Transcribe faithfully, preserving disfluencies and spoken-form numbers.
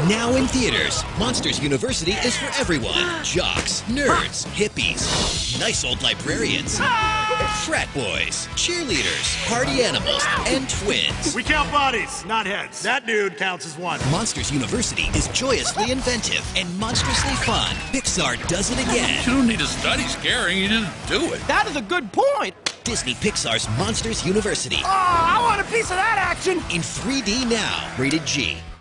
Now in theaters, Monsters University is for everyone. Jocks, nerds, hippies, nice old librarians, frat boys, cheerleaders, party animals, and twins. We count bodies, not heads. That dude counts as one. Monsters University is joyously inventive and monstrously fun. Pixar does it again. You don't need to study scaring, you just do it. That is a good point. Disney Pixar's Monsters University. Oh, I want a piece of that action. In three D now. Rated G.